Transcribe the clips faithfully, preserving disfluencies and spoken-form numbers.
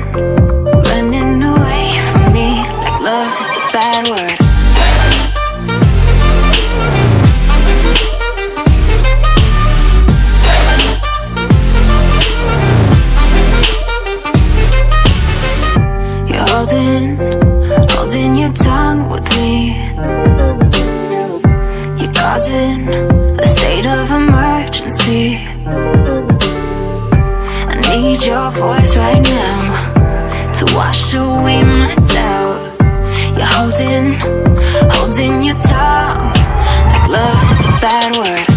running away from me like love is a bad word. You're holding, holding your tongue with me. You're causing a state of emergency. I need your voice right now to wash away my doubt. You're holding, holding your tongue like love is a bad word.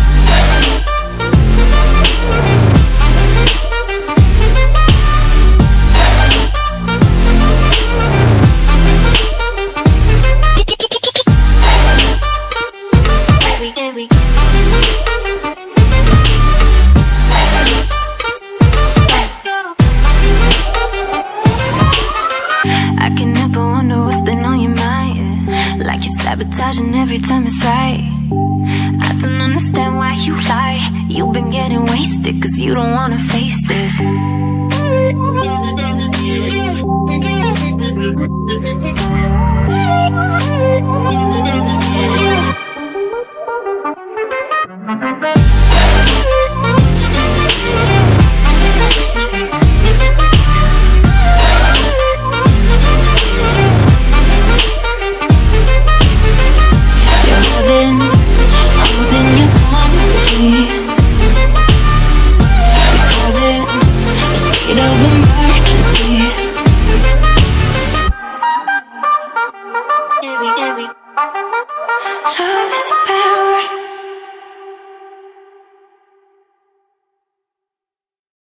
I can never wonder what's been on your mind, like you're sabotaging every time it's right. I don't understand why you lie. You've been getting wasted cause you don't wanna face this. Of emergency. Love is a bad word.